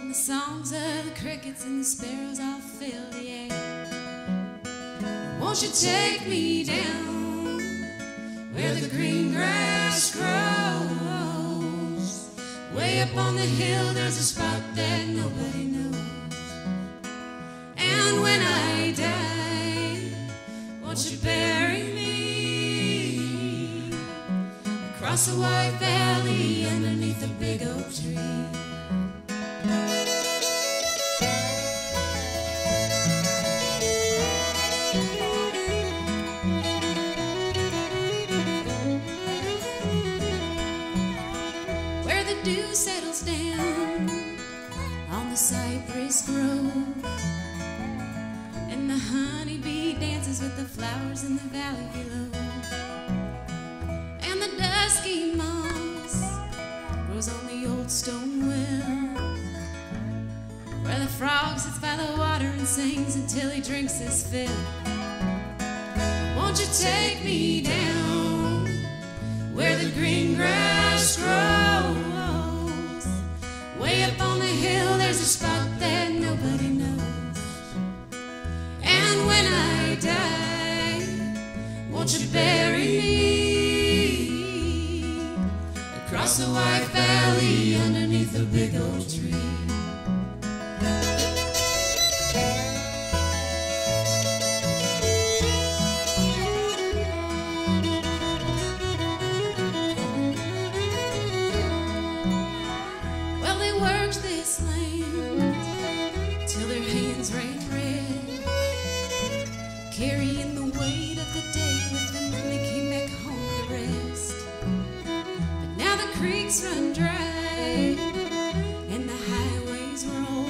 the songs of the crickets and the sparrows all fill the air. Won't you take me down where the green grass grows? Way up on the hill there's a spot that nobody knows. And when I die, won't you bury me across the white valley underneath the big oak tree? Where the dew settles down on the cypress grove, and the honeybee dances with the flowers in the valley below, and the dusky moss grows on the old stone well, where the frog sits by the water and sings until he drinks his fill. Won't you take me down where the green grass grows? Way up on the hill there's a spot that nobody knows. And when I die, won't you bury me across the white valley underneath the big oak tree? Well, they worked this land till their hands ran red, carrying the weight of the day with them when they came back home to rest. But now the creeks run dry and the highways roll,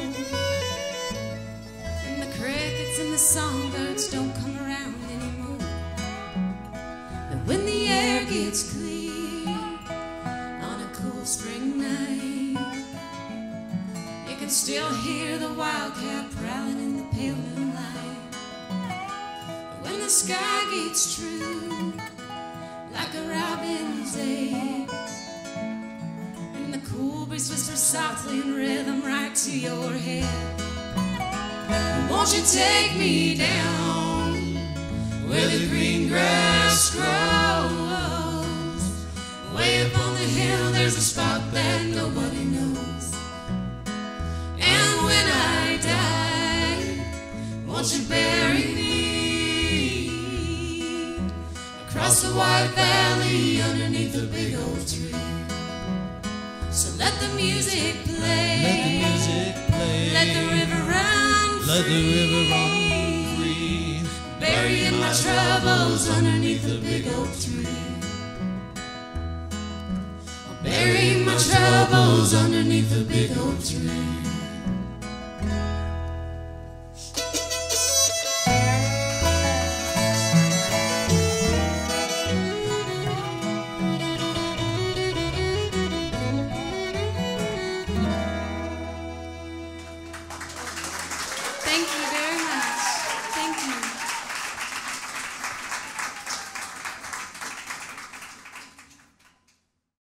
and the crickets and the songbirds don't come around anymore. But when the air gets clear on a cool spring night, you can still hear the wildcat prowling in the pale moonlight. When the sky gets true like a robin's egg, and the cool breeze whispers softly in rhythm right to your head. Won't you take me down where the green grass grows? Way up on the hill there's a spot that nobody knows. And when I die, won't you bury me across the white valley underneath the big oak tree? So let the music play, let the music play, let the river run free, let the river run free, burying my troubles underneath the big oak tree. Burying my troubles underneath the big oak tree.